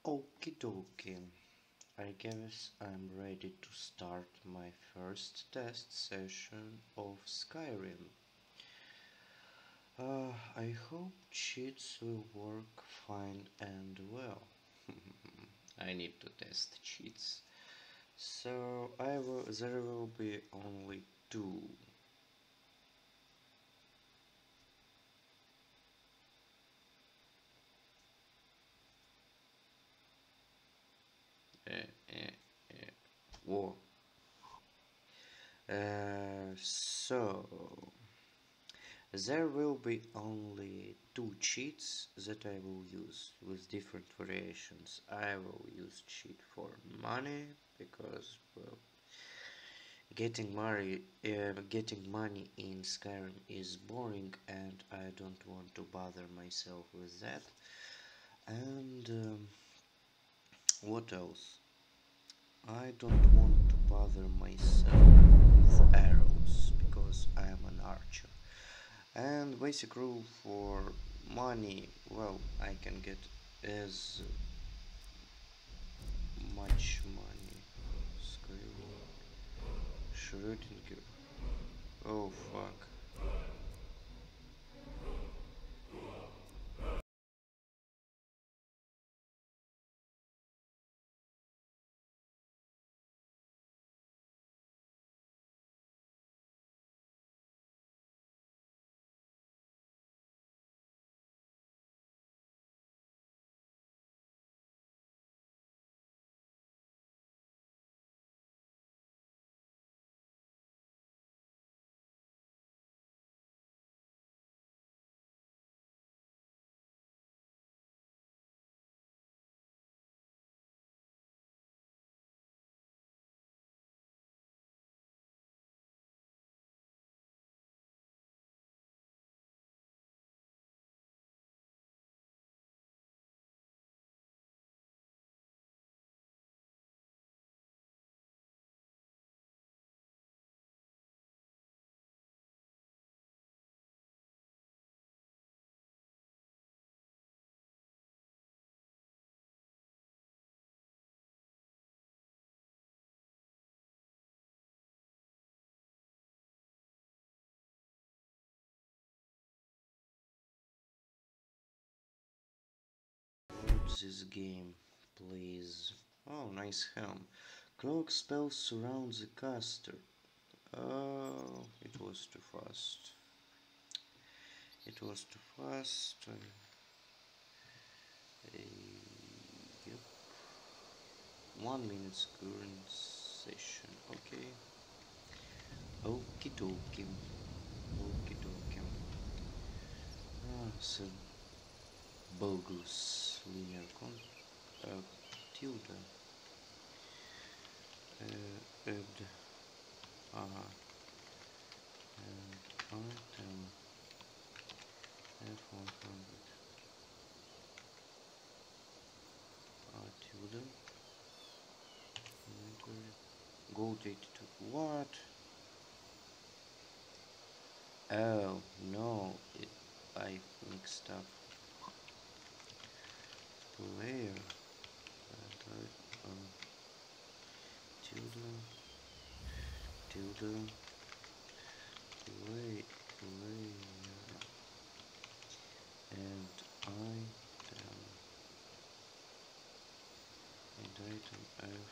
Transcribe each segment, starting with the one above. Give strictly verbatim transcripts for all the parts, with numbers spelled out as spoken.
Okie dokie. I guess I'm ready to start my first test session of Skyrim. Uh, I hope cheats will work fine and well. I need to test cheats. So I will, there will be only two. Uh, uh, uh, whoa. Uh, so there will be only two cheats that I will use with different variations. I will use cheat for money because, well, getting money, uh, getting money in Skyrim is boring, and I don't want to bother myself with that. And um, what else? I don't want to bother myself with arrows because I am an archer. And basic rule for money, well, I can get as much money. Skyrim. Schrödinger. Oh fuck. What's this game, please? Oh, nice helm. Cloak spell surrounds the caster. Oh, it was too fast. It was too fast. Uh, yep. One minute's current session. Okay. Okie dokie. Okie dokie. Ah, so bogus linear con. Uh, tilde. Uh, add. Ah. And item. F one hundred. Ah, tilde. Inventory. Gold eighty-two. What? Oh, no. It, I mixed up. Player. Uh, um, tilde. Tilde. Play. Player. And item. And item F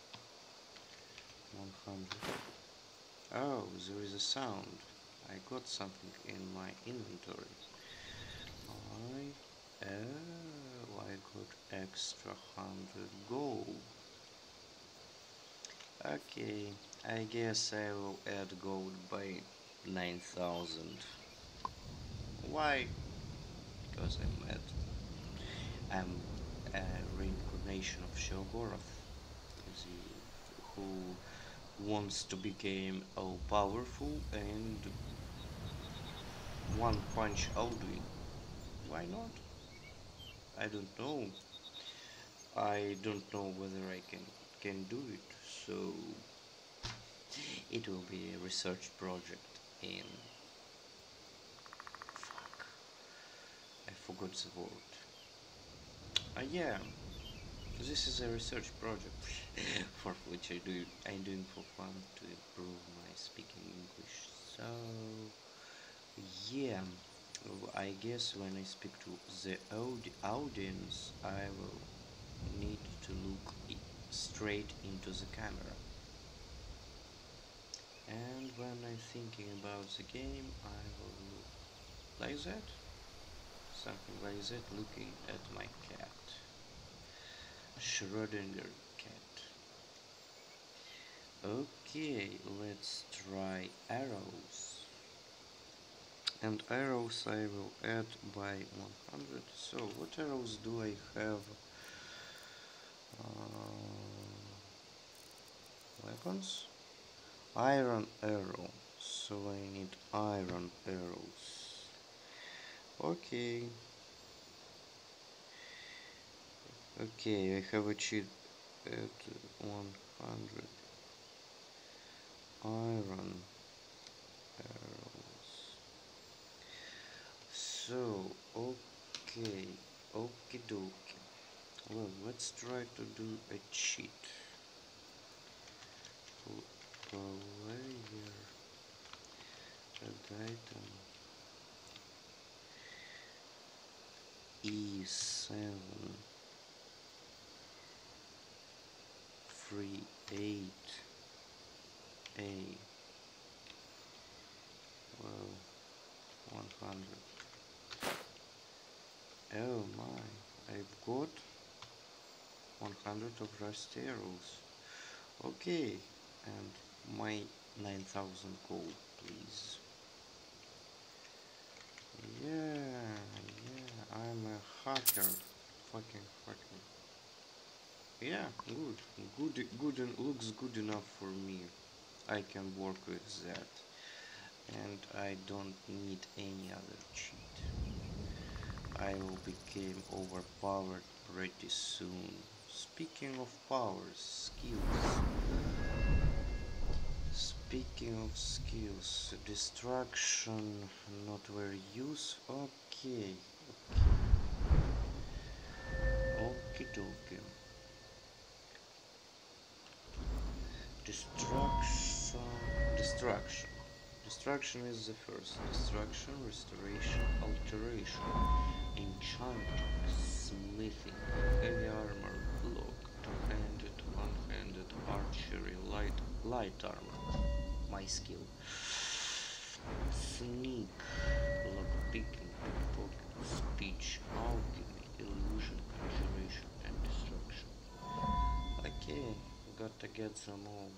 one hundred. Oh, there is a sound. I got something in my inventory. I oh, I got extra hundred gold. Okay, I guess I will add gold by nine thousand. Why? Because I'm mad. I'm a reincarnation of Shelgoroth, who wants to become all powerful and one punch Alduin. Why not? I don't know. I don't know whether I can can do it. So it will be a research project in fuck. I forgot the word. Uh, yeah. This is a research project for which I do I'm doing for fun to improve my speaking English. So yeah, I guess when I speak to the audi audience, I will need to look straight into the camera. And when I'm thinking about the game, I will look like that, something like that, looking at my cat, Schrödinger cat. Okay, let's try arrows. And arrows I will add by one hundred. So what arrows do I have? Uh, weapons? Iron arrow. So I need iron arrows. Okay. Okay, I have achieved at one hundred iron arrows. So, okay, okie dokie. Well, let's try to do a cheat. Player add item E seven three eight A. Well, one hundred. Oh my, I've got one hundred of rust arrows. Okay, and my nine thousand gold, please. Yeah, yeah, I'm a hacker. Fucking hacker. Yeah, good. Good, good, and looks good enough for me. I can work with that. And I don't need any other cheat. I will become overpowered pretty soon. Speaking of powers, skills. Speaking of skills, destruction, not very useful. Okay, okay. Okie dokie. Destruction, destruction. Destruction is the first. Destruction, restoration, alteration, enchanting, smithing, heavy armor, block, two-handed, one-handed, archery, light, light armor. My skill. Sneak, lockpicking, pickpocket, speech, alchemy, illusion, conjuration, and destruction. Okay, gotta get them all.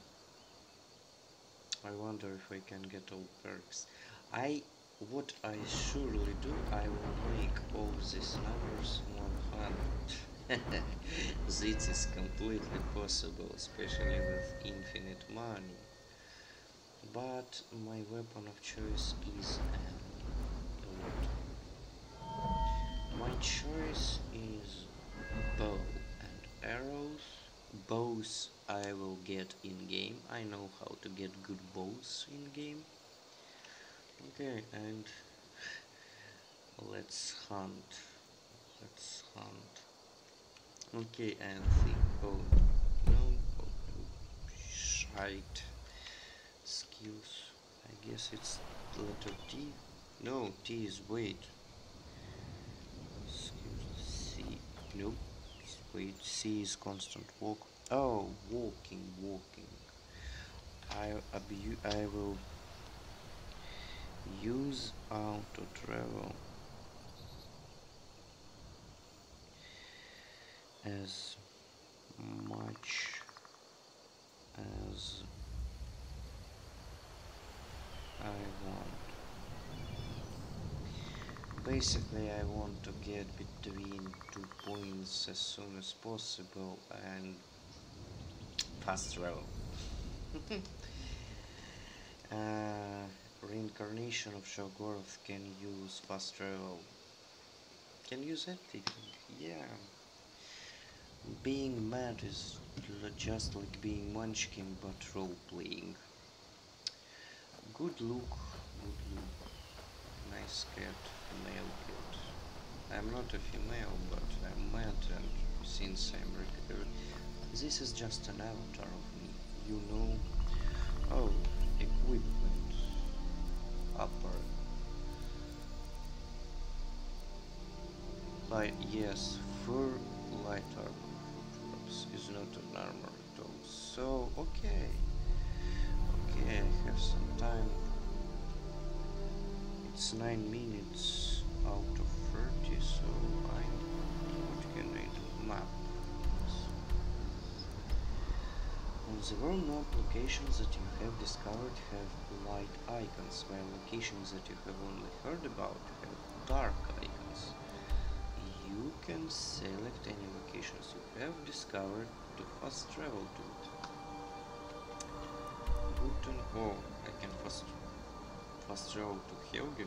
I wonder if I can get all perks. I, what I surely do, I will make all these numbers one hundred. This is completely possible, especially with infinite money. But my weapon of choice is an My choice is bow and arrows. Bows I will get in game. I know how to get good bows in game. Okay, and let's hunt. Let's hunt. Okay, and think. Oh no, oh, shite. Skills. I guess it's letter T. No, T is wait. Skills C. Nope. Wait, C is constant walk. Oh, walking, walking. I abu I will use auto travel as much as I want. Basically, I want to get between two points as soon as possible and fast travel. uh, Reincarnation of Shoggoth can use fast travel. Can use anything. Yeah. Being mad is just like being Munchkin, but role playing. Good look, good look. Nice cat, male cat. I'm not a female, but I'm mad and since I'm recording. This is just an avatar of me, you know. Oh, equipment. Upper. Light, yes, fur light armor drops is not an armor at all. So, okay. Okay, I have some time. It's nine minutes out of thirty, so I. What can I do? Map. On the world map, locations that you have discovered have light icons, while locations that you have only heard about have dark icons. You can select any locations you have discovered to fast travel to it. Button. Oh, I can fast fast travel to Helgen.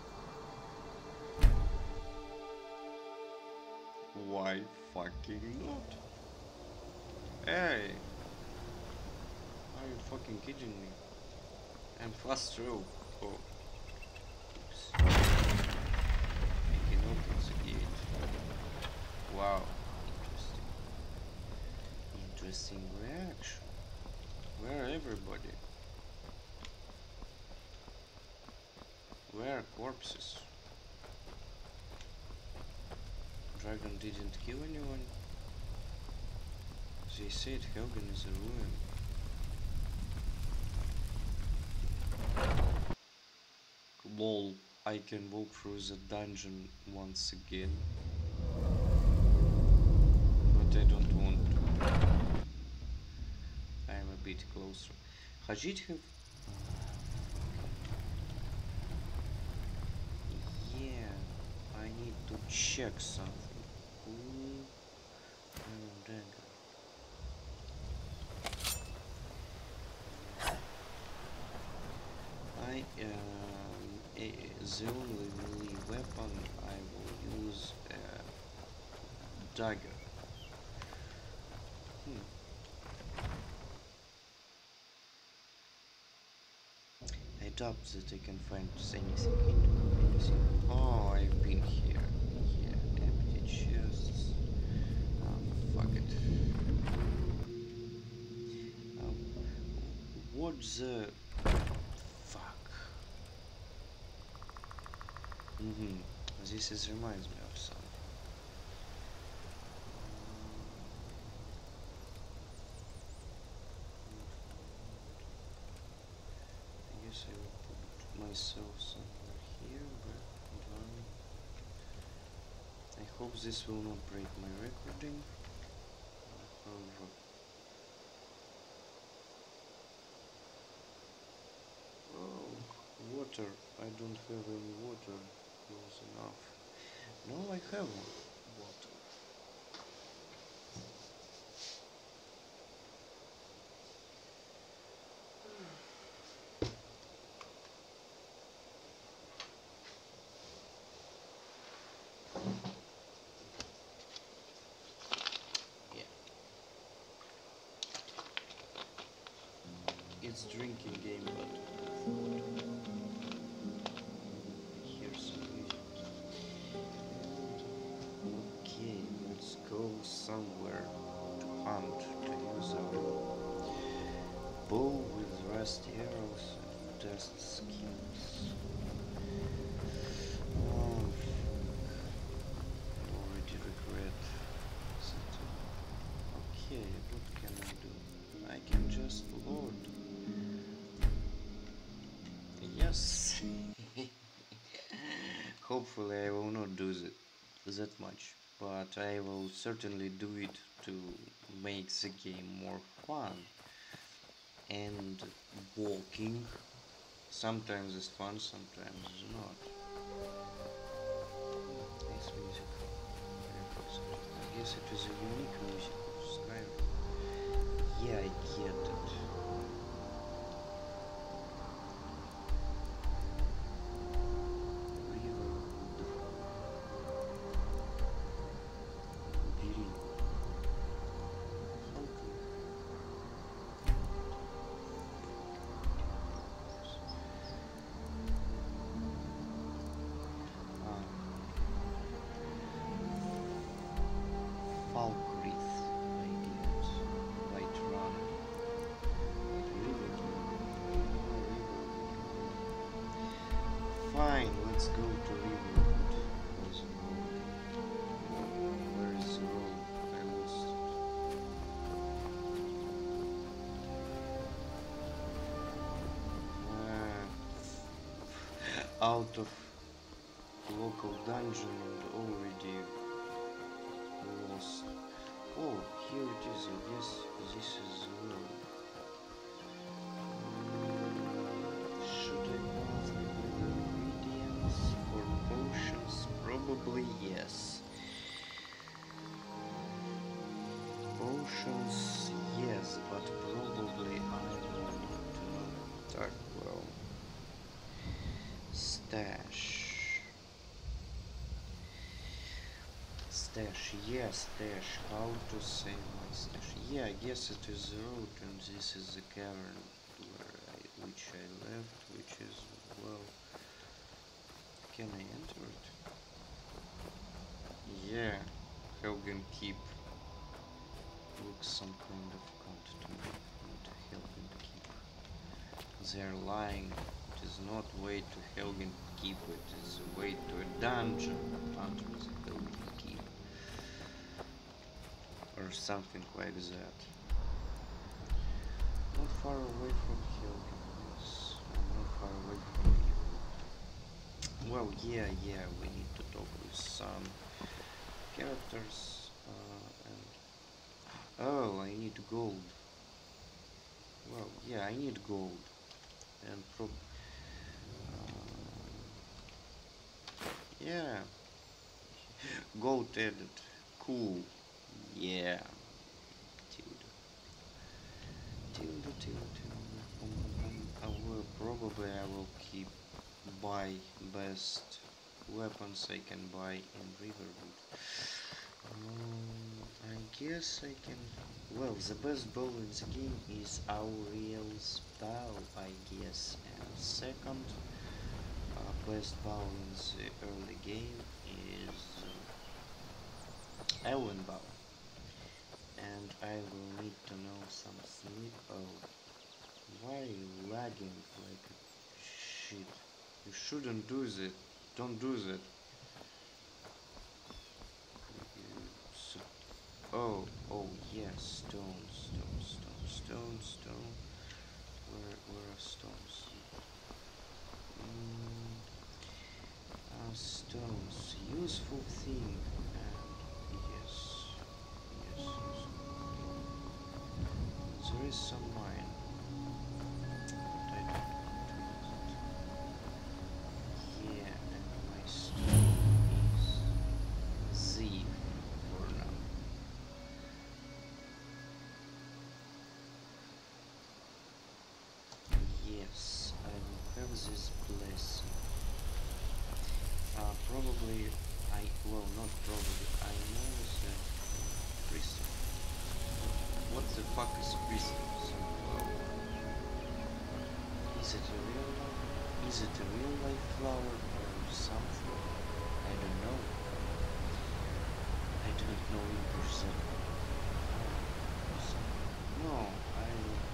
Why fucking not? Hey! Are you fucking kidding me? I'm fast travel. Oh. Oops. I can open the gate. Wow. Interesting. Interesting reaction. Where everybody? Where are corpses? Dragon didn't kill anyone. They said Helgen is a ruin. Lol, I can walk through the dungeon once again. But I don't want to. I am a bit closer. Hajit have... Yeah, I need to check something. Ooh, Iron Dagger. I um, a, the only melee weapon I will use a dagger. Hmm. I doubt that I can find anything into anything. Oh, I've been here. Yeah, empty chests. Oh, fuck it. Um, what the fuck? Mm-hmm. This is reminds me of something. I guess I will put myself somewhere here, but done. I hope this will not break my recording. However, oh, water. I don't have any water close enough. No, I have water. Yeah. It's drinking game, but here's some music. Okay, let's go somewhere to hunt to use our bow with rusty arrows and test skills. Oh, I already regret that. Okay, what can I do? I can just load. Yes. Hopefully I will not do that, that much, but I will certainly do it to make the game more fun. And walking sometimes is fun, sometimes is not. Nice music. I guess it is a unique music of Skyrim. Yeah, I get it. Falcon. out of local dungeon and already lost. Oh, here it is. I guess this is well. Should I bother with ingredients for potions? Probably yes. Potions, yes, but probably I will not uh, talk well. Stash. Stash, yes, stash. How to save my stash? Yeah, I guess it is the road, and this is the cavern where I, which I left, which is, well, can I enter it? Yeah, Helgen Keep. Looks some kind of cult to me, not Helgen Keep. They're lying. It is not way to Helgen Keep, it is a way to a dungeon under the Helgen Keep. Or something like that. Not far away from Helgen, yes. I'm not far away from you. Well, yeah, yeah, we need to talk with some characters. Uh, and oh, I need gold. Well, yeah, I need gold. And prob... Uh, yeah. Gold added. Cool. Yeah. Tilda. Tilda, Tilda, Tilda. Um, um, I will, probably I will keep buy best weapons I can buy in Riverwood. Um, I guess I can... Well, the best bow in the game is Auriel's bow, I guess. And second uh, best bow in the early game is uh, Elven bow. And I will need to know some snip. Oh, why are you lagging like a shit? You shouldn't do that. Don't do that. Oh, oh yes, stone, stone, stone, stone, stone. Where, where are stones? Mm, uh, stones, useful thing, and yes, yes, yes. There is some mine, but I don't want to use it. Yeah, and my stone is Z for now. Yes, I will have this blessing. Uh, probably, I, well, not probably, I know that crystal. What the fuck is crystals? Well, is it a real life? Is it a real life flower or something? I don't know. I don't know English that well. No, I...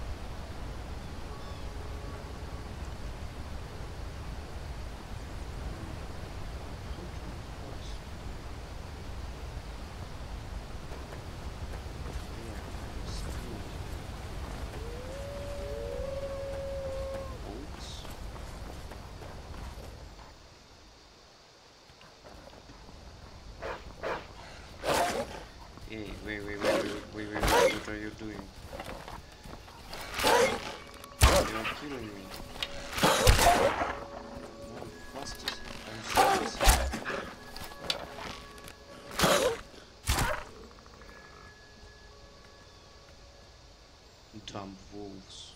Hey, wait, wait, wait, wait, wait, wait, wait, what are you doing? You are killing me. No, fastest, I'm serious. Dumb wolves.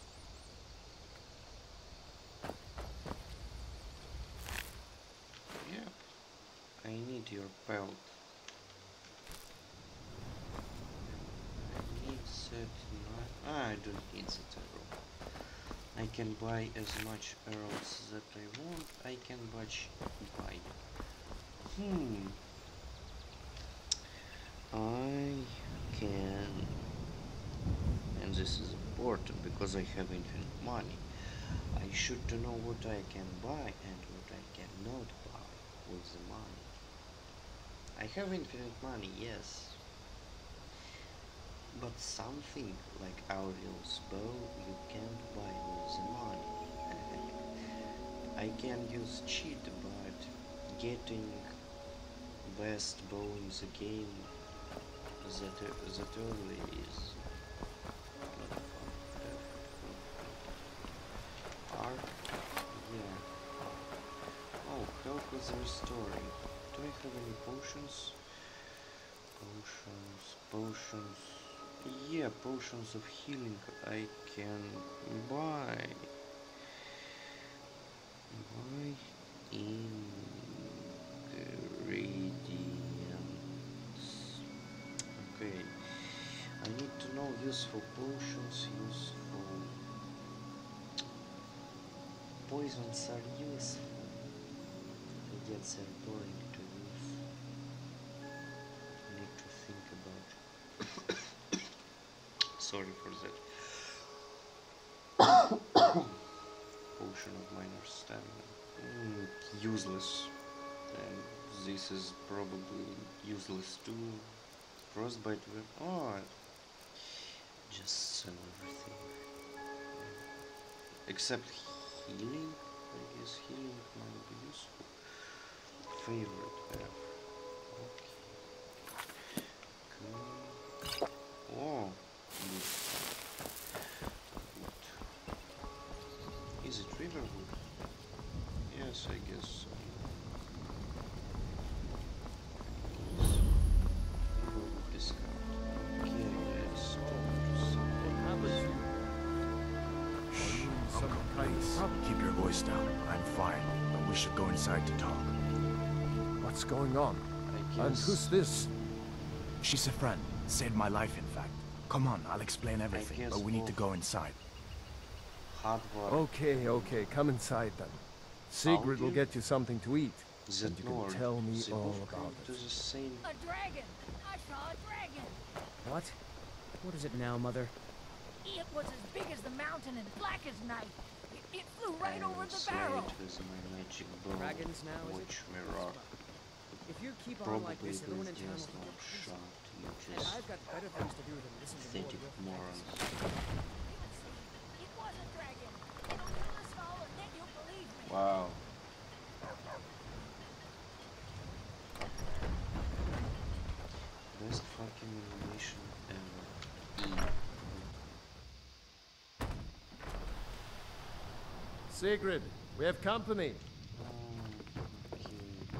Yeah, I need your pelt. I need that. Ah, I don't need that arrow. I can buy as much arrows that I want. I can buy. buy. Hmm. I can. And this is important because I have infinite money. I should to know what I can buy and what I cannot buy with the money. I have infinite money, yes. But something like Auriel's bow you can't buy with the money. I can use cheat, but getting best bow in the game that that early is not fun. Art, yeah. Oh, help with restoring. Do I have any potions? Potions, potions. Yeah, potions of healing I can buy. Buy ingredients. Okay. I need to know useful potions, useful poisons are useful. It gets very boring to use. Need to think about. Sorry for that. Potion of minor stamina. Mm, useless. And this is probably useless too. Frostbite. Oh, just sell everything. Except healing. I guess healing might be useful. Favorite F. Okay. Good. Oh. Good. Good. Is it Riverwood? Yes, I guess so. Riverwood discount. Okay, let's talk to someone. Keep your voice down. I'm fine, but we should go inside to talk. What's going on? I And guess who's this? She's a friend. Saved my life, in fact. Come on, I'll explain everything, guess but we need to we'll- go inside. Hardware. Okay, okay, come inside then. Sigrid will you? get you something to eat. That and you Nord, can tell me they all both about come to it. the same. A dragon! I saw a dragon! What? What is it now, Mother? It was as big as the mountain and black as night. It, it flew right I over will the slay barrel. it with my magic bow, Dragons now, is it? which me rock. If you keep on like Probably this, everyone in this town just will think not you're crazy. shot. You And just I've got better things to do than listen to pathetic more of your morons. It was a dragon. It'll kill us all and then you'll believe me. Wow. Best fucking animation ever. E. Sigrid, we have company. Okay.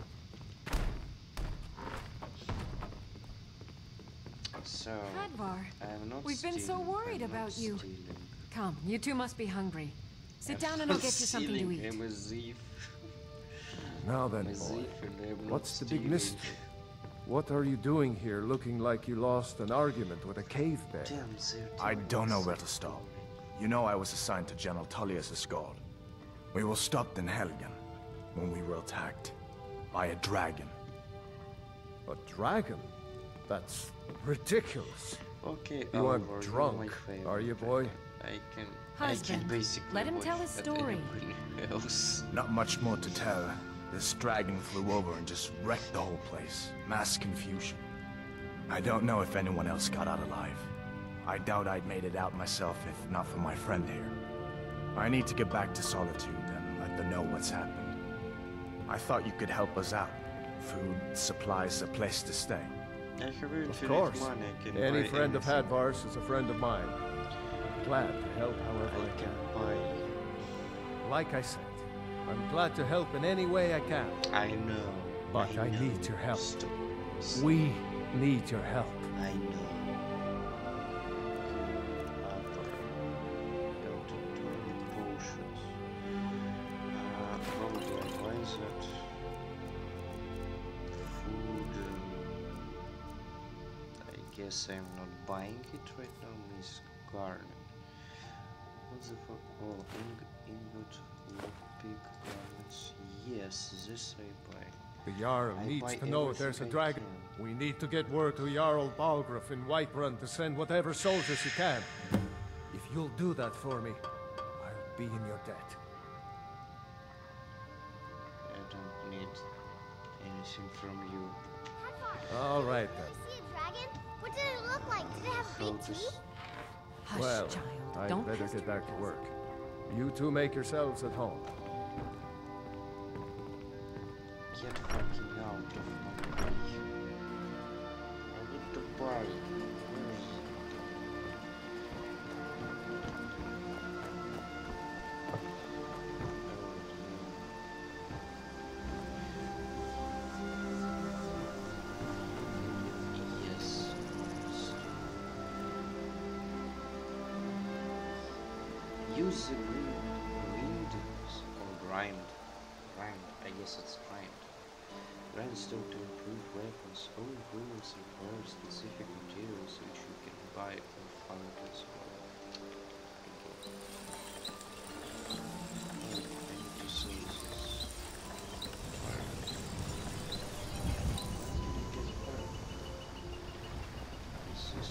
So, Hadvar, I'm not we've been so stealing, worried I'm not about you. stealing. Come, you two must be hungry. Sit I'm down and not I'll get you something to stealing, eat. I'm a thief. Now I'm then, a boy. thief and I'm not What's the big stealing. mystery? What are you doing here looking like you lost an argument with a cave bear? Damn, they're I telling don't know us where to stop. You know I was assigned to General Tullius' guard. We were stopped in Helgen when we were attacked by a dragon. A dragon? That's ridiculous. Okay, You aren't Alvar, you're drunk, my favorite. are you, boy? I can, I can Husband, basically let him watch tell his that story. everywhere else. Not much more to tell. This dragon flew over and just wrecked the whole place. Mass confusion. I don't know if anyone else got out alive. I doubt I'd made it out myself if not for my friend here. I need to get back to Solitude and let them know what's happened. I thought you could help us out. Food, supplies, a place to stay. I have Of infinite course. money. I can Any buy friend of anything. Hadvar's is a friend of mine. Glad to help however I I can can. buy. Like I said, I'm glad to help in any way I can. I know. But I know. need your help. Stop. We need your help. I know. Alvar. Don't do any potions. Uh, probably advise that. Food. uh, I guess I'm not buying it right now. Miss Garnet. What the fuck? Oh, ing ingot, lockpick, garments. Yes, this I buy. The Jarl I needs buy to know if there's a everything I dragon. can. We need to get word to Jarl Balgruuf in Whiterun to send whatever soldiers you can. If you'll do that for me, I'll be in your debt. I don't need anything from you. All right Did then. you see a dragon? What did it look like? Did it have How big to teeth? s- Hush, Well, child. I'd Don't better pester get back to us. work. You two make yourselves at home. Get fucking out of my way. I need to buy. Where is it? Yes. Use the green, grinders or grind. Grind. I guess it's grind. Grindstone to improve weapons. All rules require specific materials which you can buy or find as well. Oh, I need to save this. Fire. Get fire. What's this?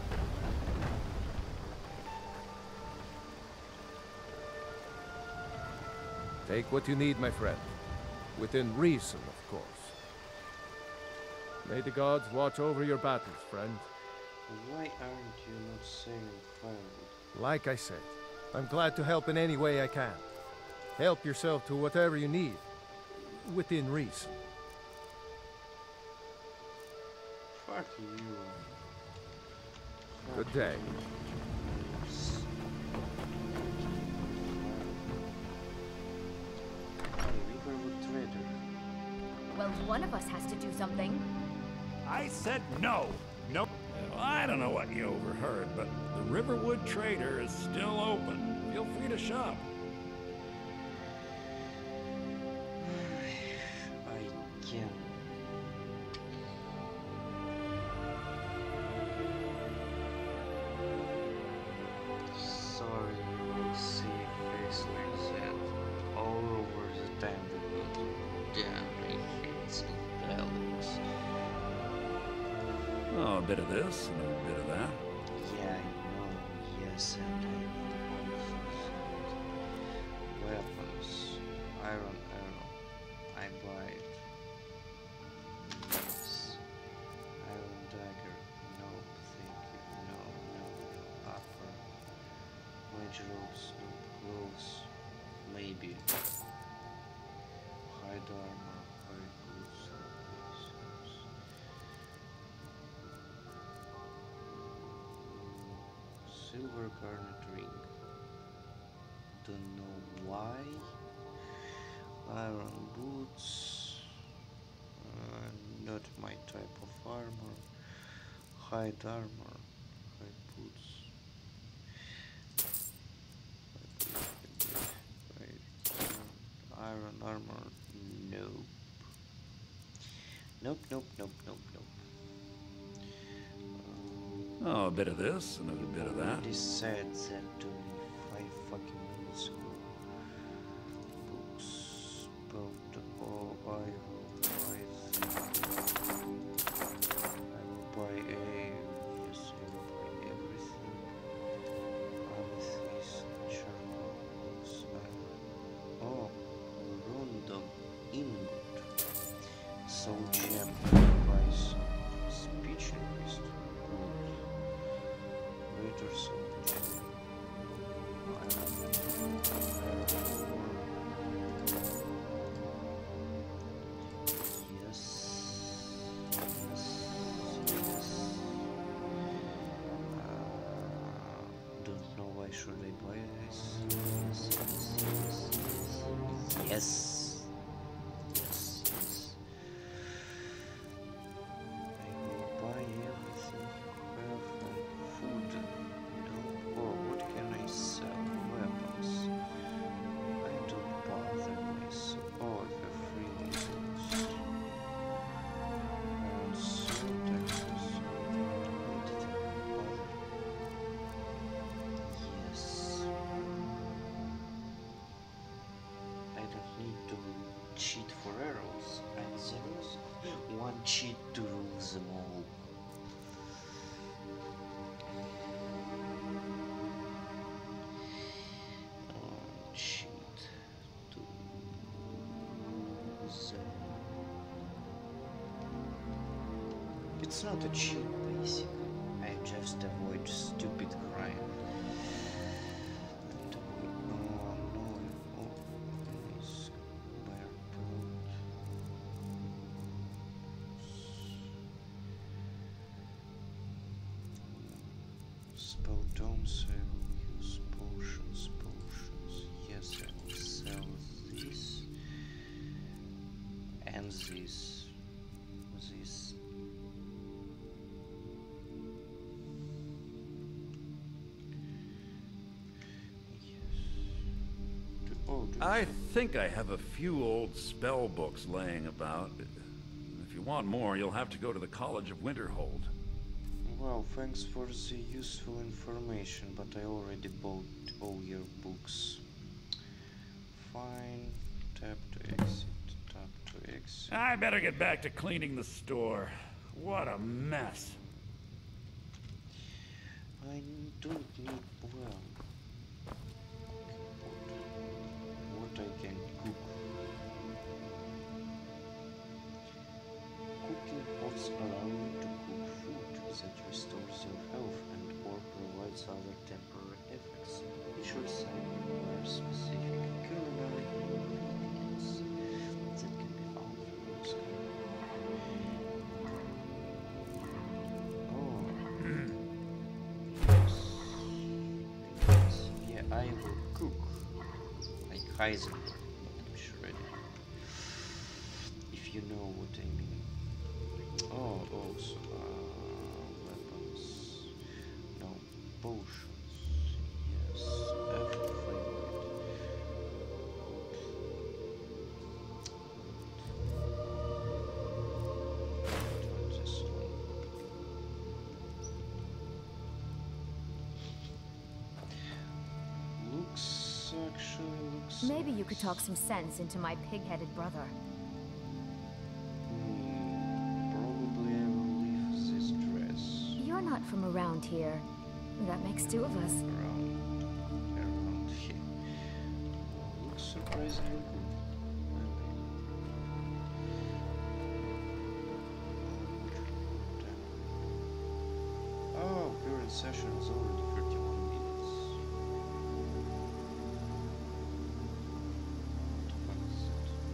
Take what you need, my friend. Within reason, of course. May the gods watch over your battles, friend. Why aren't you not saving firewood? Like I said, I'm glad to help in any way I can. Help yourself to whatever you need. Within reason. Fuck you. Good day. Well, one of us has to do something. I said no. No. Well, I don't know what you overheard, but the Riverwood Trader is still open. Feel free to shop. I can. Sorry, you will see a face like that all over the time. Damn, I hate spells. Oh, a bit of this and a bit of that. Yeah, I know. Yes, and I need horses. Weapons. Iron arrow. I buy it. Yes. Iron dagger. No, thank you. No, no, no. Upper. Mage robes. No. Clothes. Maybe. Hide armor. Very good. Silver garnet ring. Don't know why. Iron boots. Uh, not my type of armor. Hide armor. Hide boots. Wait, iron armor. Nope. Nope, nope, nope, nope, nope. Oh, a bit of this and a bit of that. This said that to me five fucking minutes ago. Books, boat, oh, I will buy this. I will buy a, yes, I will buy everything. Amethyst, charcoals, iron. Oh, random ingot. Soul gem, buy some speech increased. Greater soul gem. Yes. Yes. Yes. Uh, don't know why should I buy this. Yes. Yes. Yes. Yes. Yes. Yes. Yes. I will buy everything you have, like food. No, oh, what can I sell? Weapons. I don't bother myself. Oh, I have free reasons. And sometimes I don't bother. Yes. I don't need to cheat for arrows. And there is one cheat to rule them all. One cheat to rule them. It's not a cheat, basically. I just avoid stupid crime. And avoid, oh no, oh, nice. Where put? spell tomes, I will use potions, potions. Yes, I will sell this and this. This. Oh, I think I have a few old spell books laying about. If you want more, you'll have to go to the College of Winterhold. Well, thanks for the useful information, but I already bought all your books. Fine. Tap to exit. Tap to exit. I better get back to cleaning the store. What a mess. I don't need, well, what I can cook. Cooking pots allow you to cook food that restores your health and or provides other temporary effects. Each recipe requires specific culinary ingredients that can be found from the sky. Oh. Yes. Yes. Yeah, I will cook. Like Heisenberg, but shredded. If you know what I mean. Oh, also, uh, weapons. No, potions. Yes, everything. Try this one. Looks actually looks. Maybe you could nice. talk some sense into my pig-headed brother. Hmm, probably I will leave this dress You're not from around here. That makes two of us. around around here. Looks surprisingly good. Oh, current session is already thirty-one minutes. What the fuck is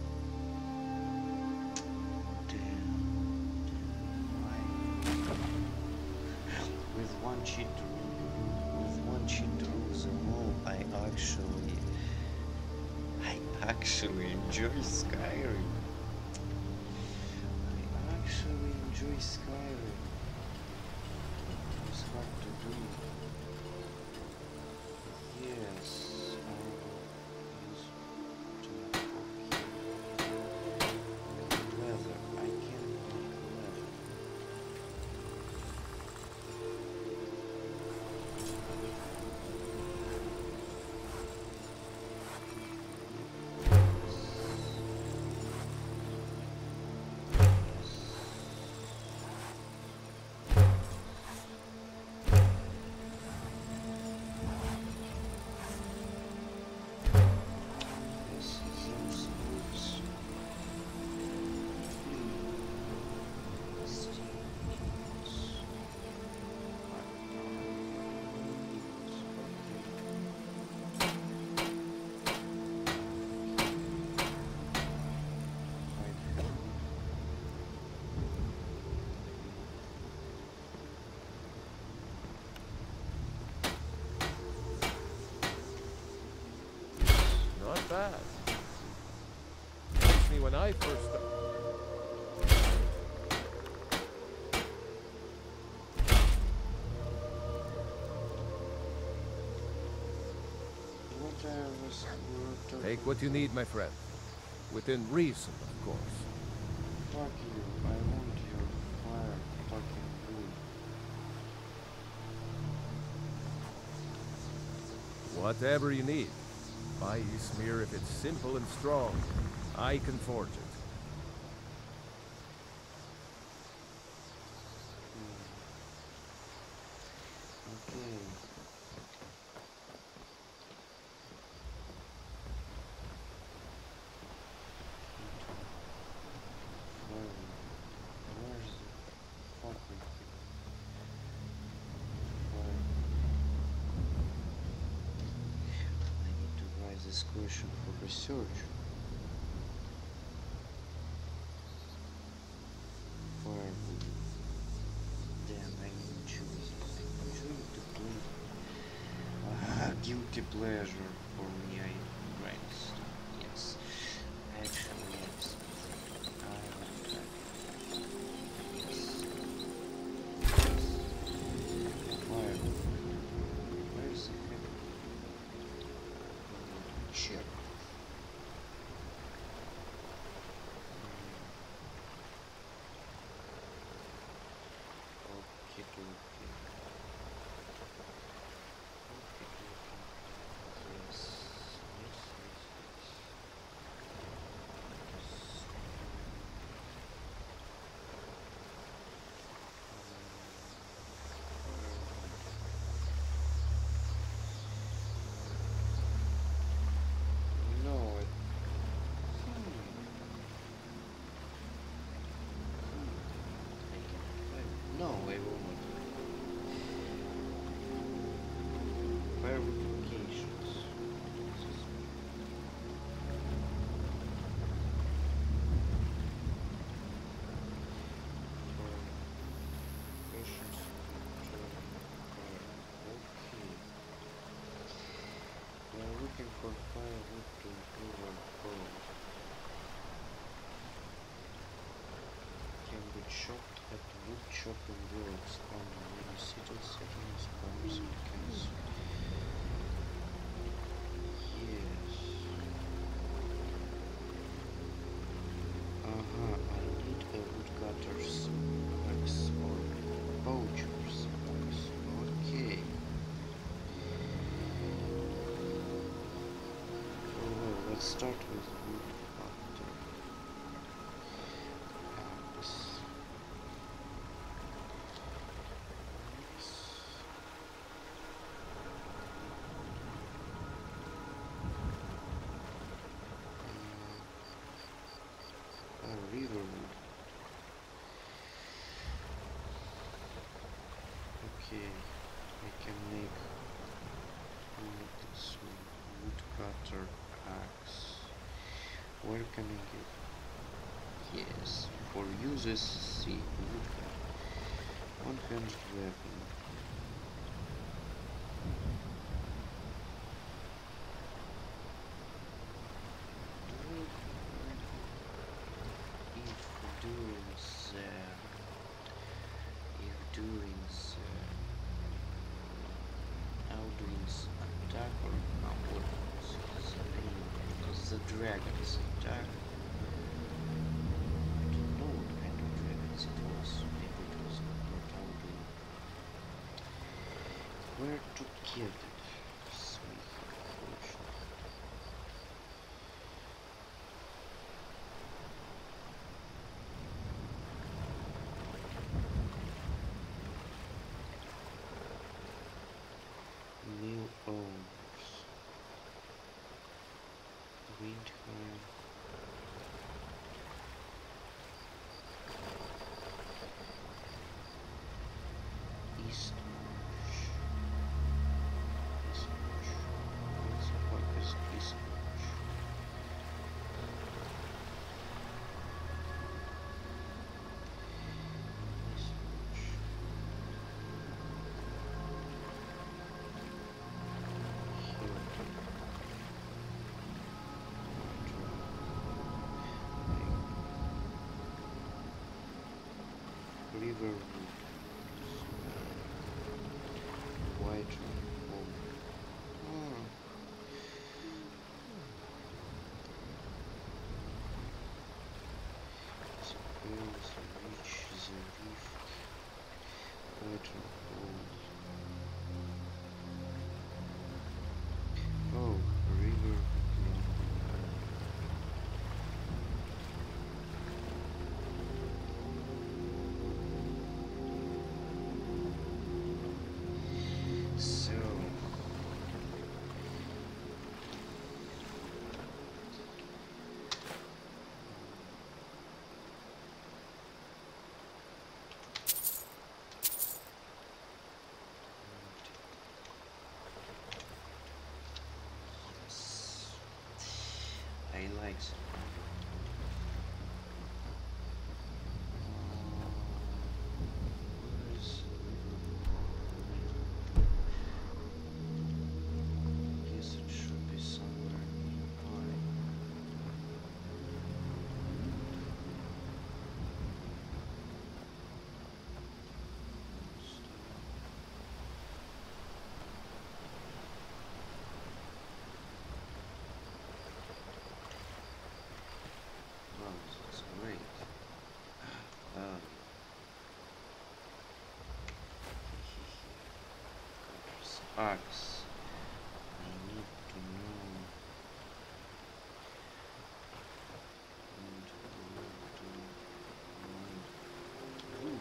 that? Damn. Damn. With one cheat to rule, with one cheat to rule them all, I actually, I actually enjoy Skyrim. I actually enjoy Skyrim. It's hard to do. Yes, I will use to make leather. I can make leather. Yes, those books. Steam equals. Not bad. Beats me when I first. What I was were talking. Take what you need, my friend. Within reason, of course. Fuck you, I want your fire fucking wood. Whatever you need. Buy Ysmir if it's simple and strong. I can forge it. Okay. Where, where's the fucking fire? I need to write this question for research. Firewood. Damn, I need to choose. I'm trying to play guilty pleasure for me. I write. Yes, actually, yes. I like that. Yes. Yes. Where? Where's the heck? Check. Okay, okay. Yes, yes, yes, yes. No, it, hmm. Hmm. I can find. No, I will not. Verifications. Verifications. Okay. We are looking for firewood to improve our code. Can be chopped at wood chopping works on many cities, settings, farms, and camps. Yes. Uh-huh, I need a woodcutter's axe or poacher's axe. Okay. Oh, well, let's start with woodcutter axe. Uh, a riverwood. Okay, I can make mm, it's woodcutter axe. Where can I get? Yes, for uses C woodcut. One-handed weapon. If doing the if doing the outdoings attack or uh, what was the name? Because the dragons attack. I don't know what kind of dragons it was. Maybe it was not outdoing. Where to get it? Smith, fortune. Mill owners. Windheim. Eastmarch. Eastmarch. What's the fuck is Eastmarch? Eastmarch. Hilton. Riverwood. White home. Ah. The hills, the beach, the reef. White home. Oh, river. So yes, I like it. Where is the river? axe. I need to know. And to mine wood.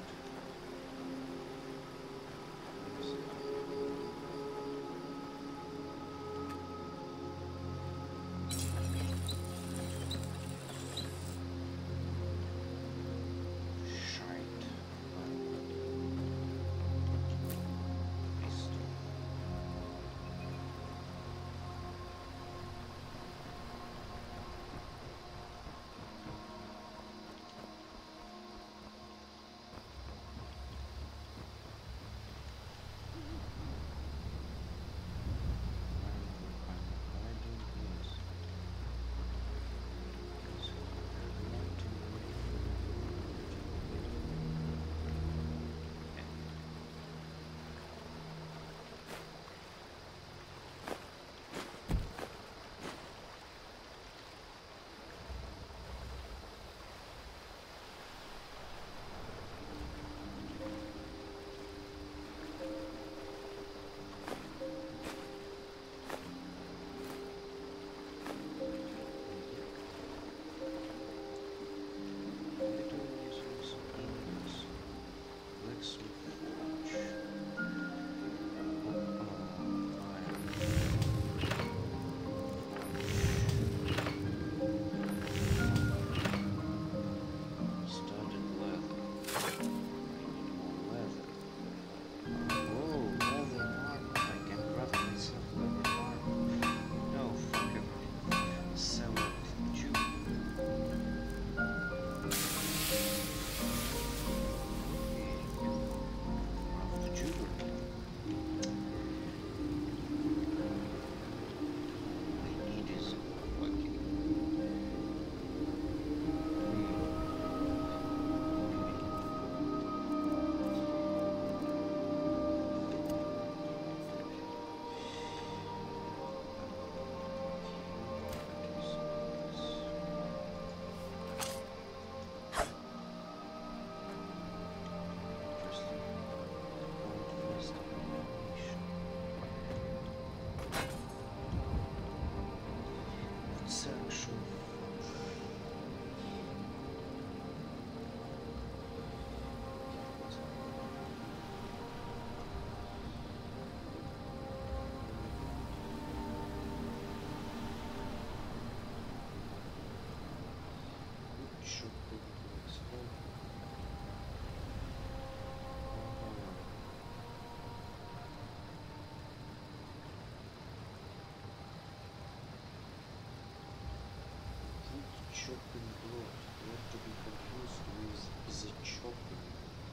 Chopping block, not to be confused with the chopping.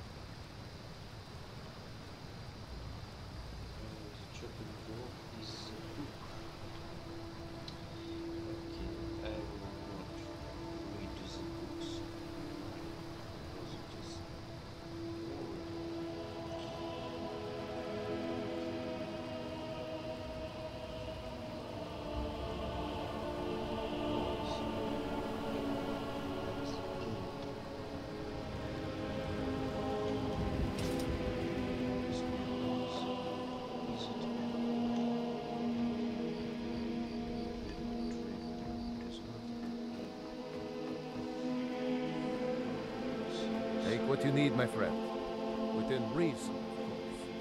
Uh, the chopping block is the hook. Okay, I will not read the books because it is Take what you need, my friend. Within reason, of course.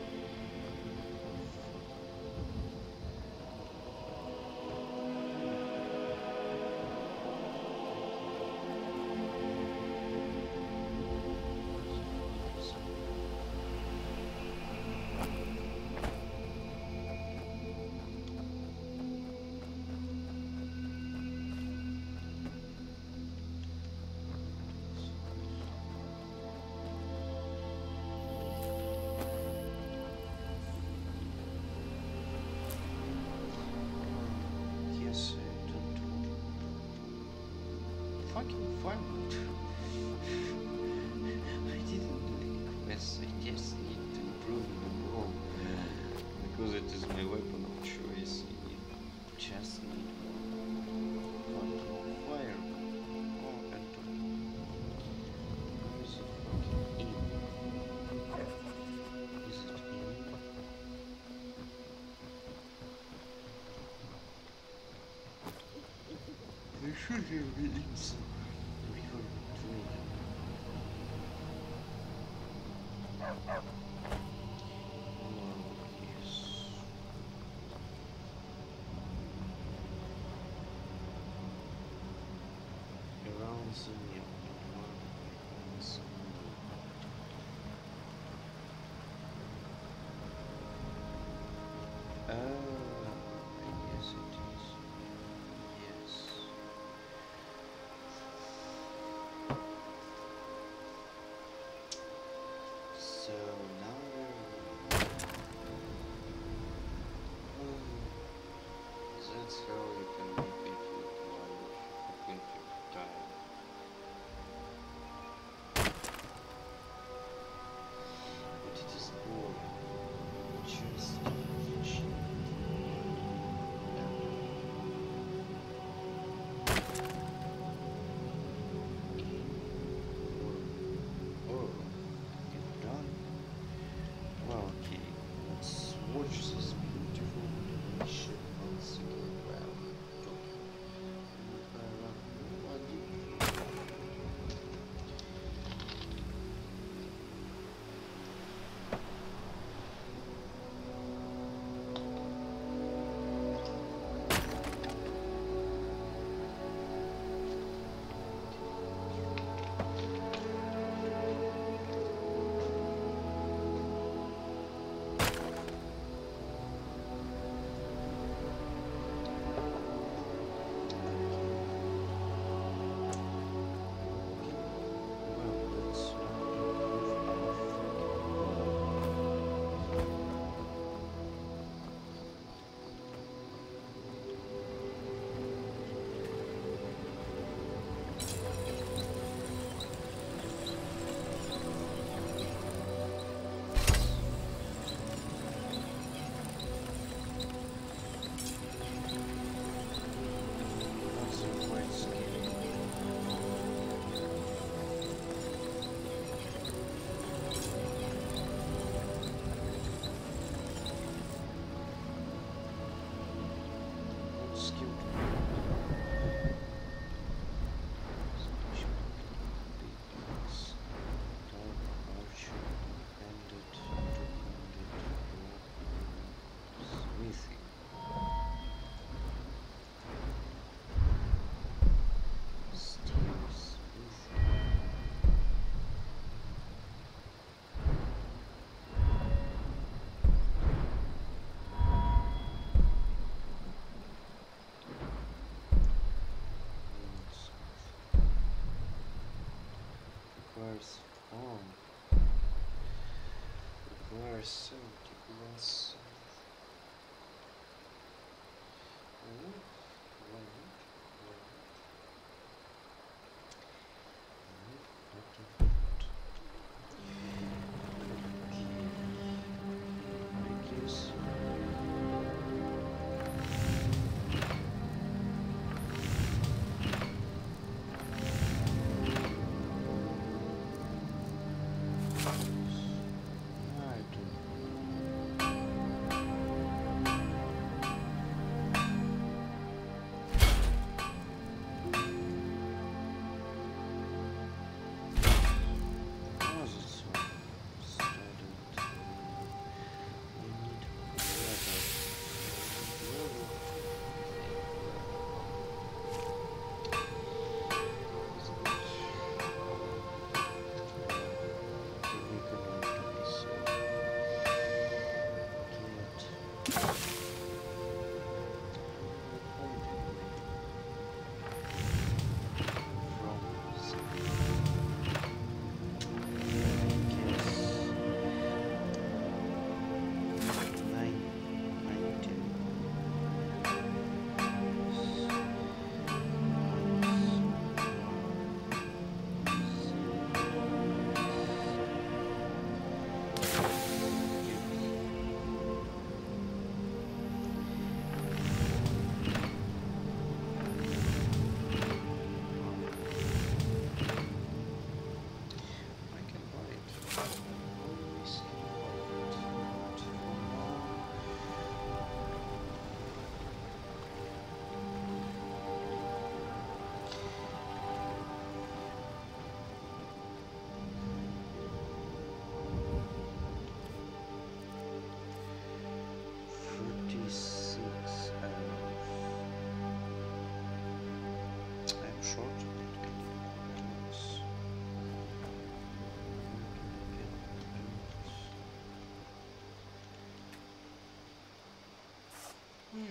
Yes, I don't fucking find it. I didn't do any quests. I just need to improve the bow because it is my weapon of choice. I need, just need one fucking fire. Oh, and where is it fucking in? Is it in? should have been in some river between them. Around the mill, uh, yes it is. Yes. So now we're oh, that's how you can make it with one computer time. But it is boring. Just fishing. Oh, you've done? Well, okay, let's watch this beautiful animation once again while we're talking. Well, let's That's a quite scary. Skilled. Special beatbox. Dark archer. Bandit. Two-handed. Smithing. Steel smithing. Requires form. Requires seventy plus. Oh, why not? Why not? No, not important. Okay. I guess. I don't know.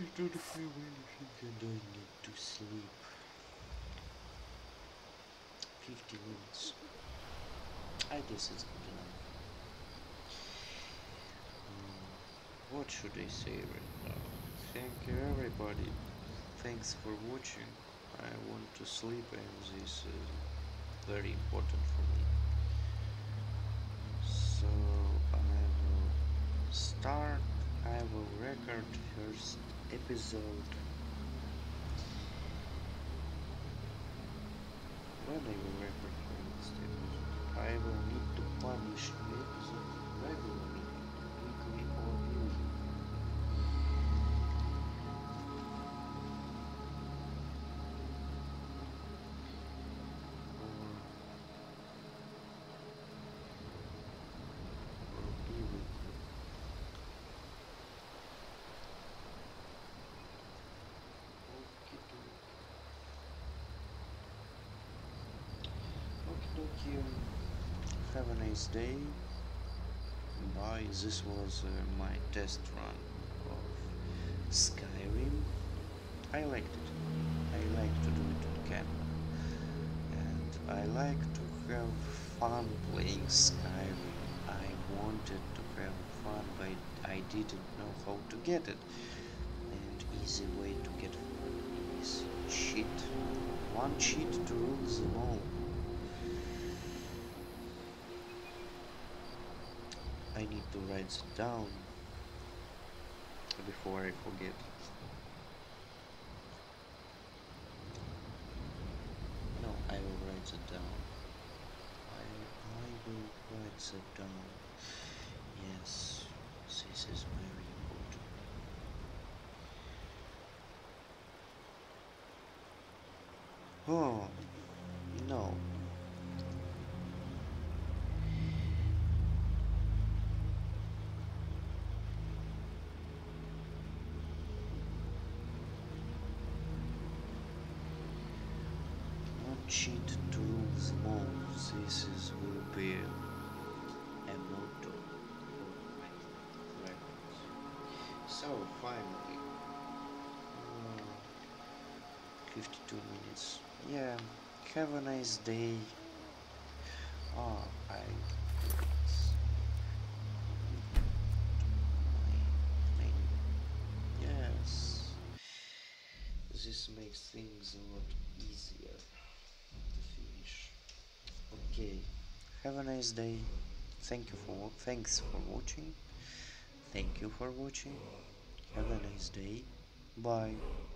dude, I really think I don't need to sleep. fifty minutes. I guess it's good enough. Um, what should I say right now? Thank you everybody. Thanks for watching. I want to sleep and this is very important for me. So I will start, I will record first episode. When I will record first episode, I will need to publish the episode regularly, weekly or yearly. Have a nice day. Bye. This was uh, my test run of Skyrim. I liked it. I like to do it on camera. And I like to have fun playing Skyrim. I wanted to have fun, but I didn't know how to get it. And easy way to get fun is cheat. One cheat to rule them all. I need to write it down before I forget. No, I will write it down. I, I will write it down. Yes, this is very important. Oh, no. Cheat to rule them all. This is will be a motto for my records. So finally, uh, fifty-two minutes. Yeah, have a nice day. Ah, I. Yes, this makes things a lot easier. Okay, have a nice day. Thank you for thanks for watching. Thank you for watching. Have a nice day. Bye.